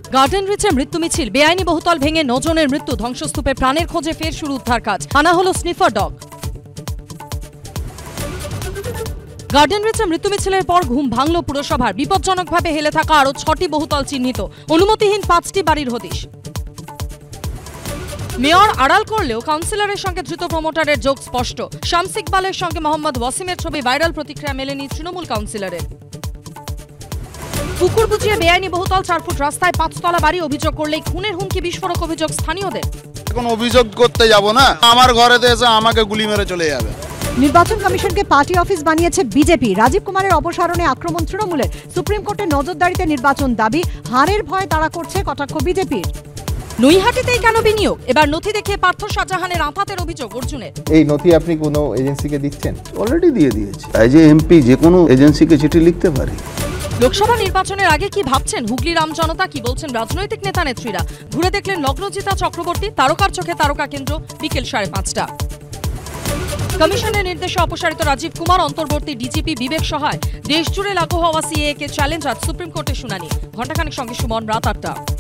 Garden রিচে মৃত্যু মিছিল, বেআইনি বহুতল ভেঙে 9 জনের মৃত্যু, ধ্বংসস্তূপে প্রাণের খোঁজে ফের শুরু উদ্ধার কাজ, আনা হলো স্নিফার ডগ। গার্ডেন রিচে মৃত্যু মিছিলের পর ঘুম ভাঙল পুরসভার, বিপজ্জনকভাবে হেলে থাকা আরো 6টি বহুতল চিহ্নিত, অনুমতিহীন 5টি বাড়ির হদিশ। মেয়র আড়াল করলেও কাউন্সিলরের সঙ্গে ধৃত প্রমোটারের যোগ স্পষ্ট, শামস ইকবালের সঙ্গে মোহাম্মদ ওয়াসিমের ছবি ভাইরাল, প্রতিক্রিয়া মেলেনি তৃণমূল কাউন্সিলরের। পুকুর বুঝিয়ে বেআইনি বহুতল 4 ফুট রাস্তায় 5 তলা বাড়ি, অভিযোগ করলেই খুনের হুমকি, বিস্ফোরক অভিযোগ স্থানীয়দের। এখন অভিযোগ করতে যাব না, আমার ঘরেতে এসে আমাকে গুলি মেরে চলে যাবে। নির্বাচন কমিশনকে পার্টি অফিস বানিয়েছে বিজেপি, রাজীব কুমারের অপসারণে আক্রমণ তৃণমূলের, সুপ্রিম কোর্টের নজরদারিতে নির্বাচন দাবি, হারের ভয় তাড়া করছে কটাক্ষ বিজেপির। নৈহাটিতেই কেন বিনিয়োগ, এবার নথি দেখে পার্থ শাহজাহানের আঁতাতের অভিযোগ অর্জুনের। এই নথি আপনি কোনো এজেন্সিকে দিচ্ছেন? অলরেডি দিয়ে দিয়েছি। এজ এ এমপি যে কোনো এজেন্সিকে চিঠি লিখতে পারি। লোকসভা নির্বাচনের আগে কি ভাবছেন হুগলি রাম জনতা, কি বলছেন রাজনৈতিক নেতা নেত্রীরা? ঘুরে দেখলেন লগ্নজিতা চক্রবর্তী, তারকার চোখে তারকা কেন্দ্র, বিকেল 5:30। কমিশনের নির্দেশে অপসারিত রাজীব কুমার, অন্তর্বর্তী ডিজিপি বিবেক সহায়, দেশ জুড়ে লাগু হওয়া সিএএ কে চ্যালেঞ্জ, আজ সুপ্রিম কোর্টে শুনানি, ঘণ্টাখানেক সঙ্গে সুমন, রাত 8টা।